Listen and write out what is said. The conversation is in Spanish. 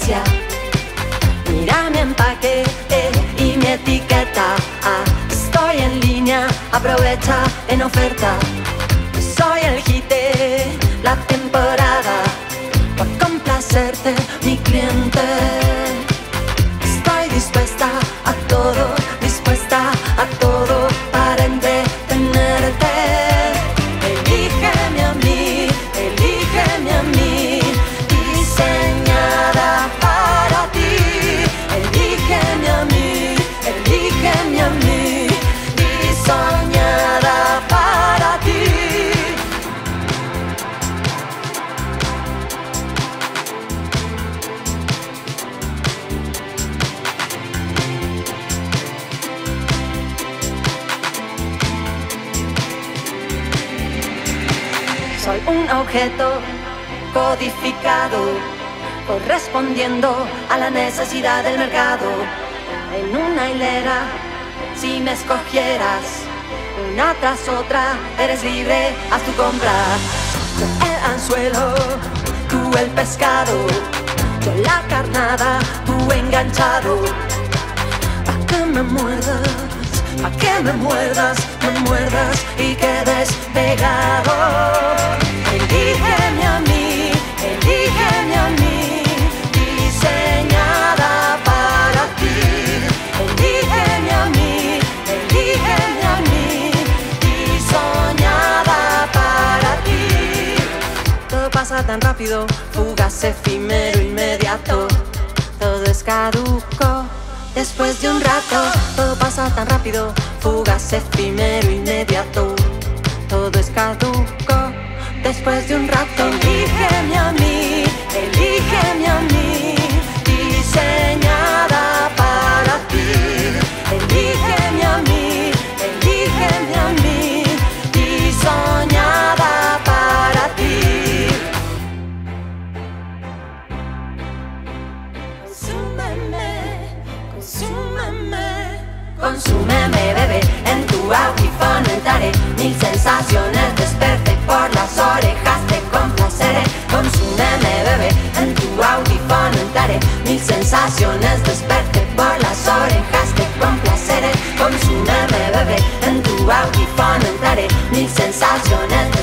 esencia. Mira mi empaque y mi etiqueta. Estoy en línea, aprovecha en oferta. Soy el hit de la temporada, por complacerte, mi cliente. Estoy dispuesta a todo para entretenerte. Elígeme a mí, diseñada para ti. Elígeme a mí, diseñada para ti. Soy un objeto codificado, correspondiendo a la necesidad del mercado. En una hilera, si me escogieras, una tras otra, eres libre, haz tu compra. Yo el anzuelo, tú el pescado, yo la carnada, tú enganchado. Pa' que me muerdas, me muerdas y quedes pegado. Elígeme a mí, diseñada para ti. Elígeme a mí, diseñada para ti. Todo pasa tan rápido, fugaz, efímero, inmediato. Todo es caduco después de un rato. Todo pasa tan rápido, fugaz, efímero, inmediato. Todo es caduco después de un rato. Elígeme a mí, diseñada para ti. Elígeme a mí, diseñada para ti. Consúmeme, bebé, en tu audífono entraré. 1000 sensaciones, desperté por las orejas, te complaceré. Consúmeme, bebé, en tu audífono entraré. 1000 sensaciones, desperté por las orejas, te complaceré. Consúmeme, bebé, en tu audífono entraré. 1000 sensaciones,